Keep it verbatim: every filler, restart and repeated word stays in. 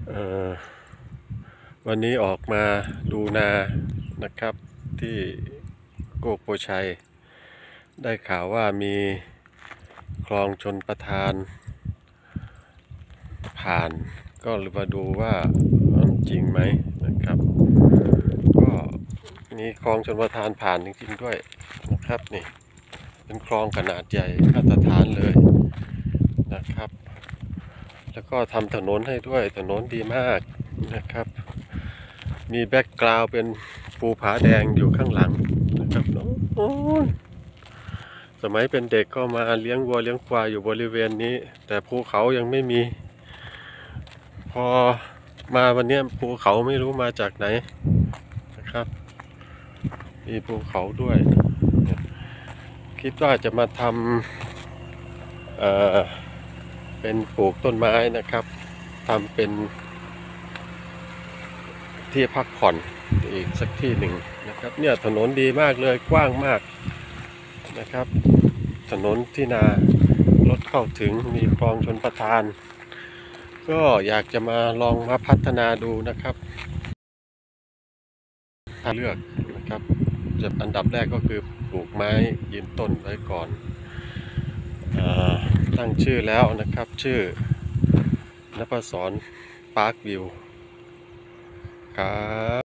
เอ่อวันนี้ออกมาดูนานะครับที่โกโกชัยได้ข่าวว่ามีคลองชลประทานผ่านก็เลยมาดูว่ามันจริงไหมนะครับก็มีคลองชลประทานผ่านจริงๆด้วยนะครับนี่เป็นคลองขนาดใหญ่มาตรฐานเลยนะครับแล้วก็ทำถนนให้ด้วยถนนดีมากนะครับมีแบ็กกราวด์เป็นภูผาแดงอยู่ข้างหลังนะครับโอ้ยสมัยเป็นเด็กก็มาเลี้ยงวัวเลี้ยงควายอยู่บริเวณนี้แต่ภูเขายังไม่มีพอมาวันนี้ภูเขาไม่รู้มาจากไหนนะครับมีภูเขาด้วยคิดว่าจะมาทำเอ่อเป็นปลูกต้นไม้นะครับทำเป็นที่พักผ่อนอีกสักที่หนึ่งนะครับเนี่ยถนนดีมากเลยกว้างมากนะครับถนนที่นารถเข้าถึงมีคลองชลประทานก็อยากจะมาลองมาพัฒนาดูนะครับถ้าเลือกนะครับจะอันดับแรกก็คือปลูกไม้ยืนต้นไว้ก่อนตั้งชื่อแล้วนะครับชื่อนภศรปาร์ควิวครับ